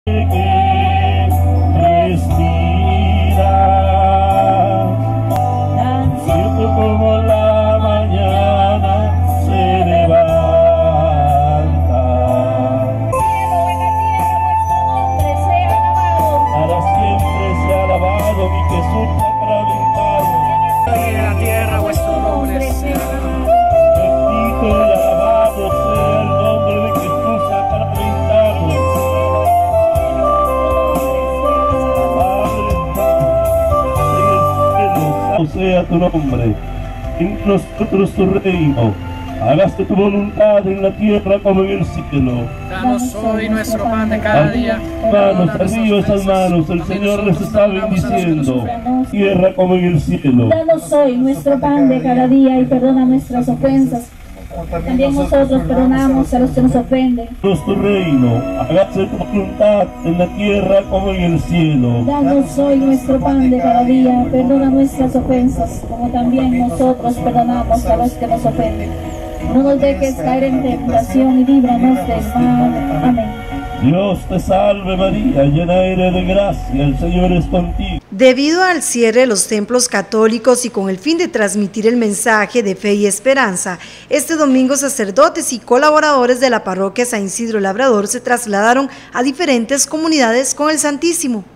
Como la mañana se levanta, para siempre sea alabado mi Jesús sacramentado. En la tierra vuestro nombre sea. Bendito y alabado sea el nombre de Jesús sacramentado. Padre, sea tu nombre, en nosotros tu reino, hágase tu voluntad en la tierra como en el cielo. Danos hoy nuestro pan de cada día. Manos arriba esas manos, el Señor les está bendiciendo, tierra como en el cielo. Danos hoy nuestro pan de cada día y perdona nuestras ofensas. También nosotros perdonamos a los que nos ofenden. Danos tu reino, hágase tu voluntad en la tierra como en el cielo. Danos hoy nuestro pan de cada día, perdona nuestras ofensas, como también nosotros perdonamos a los que nos ofenden. No nos dejes caer en tentación y líbranos del mal. Amén. Dios te salve María, llena eres de gracia, el Señor es contigo. Debido al cierre de los templos católicos y con el fin de transmitir el mensaje de fe y esperanza, este domingo sacerdotes y colaboradores de la parroquia San Isidro Labrador se trasladaron a diferentes comunidades con el Santísimo.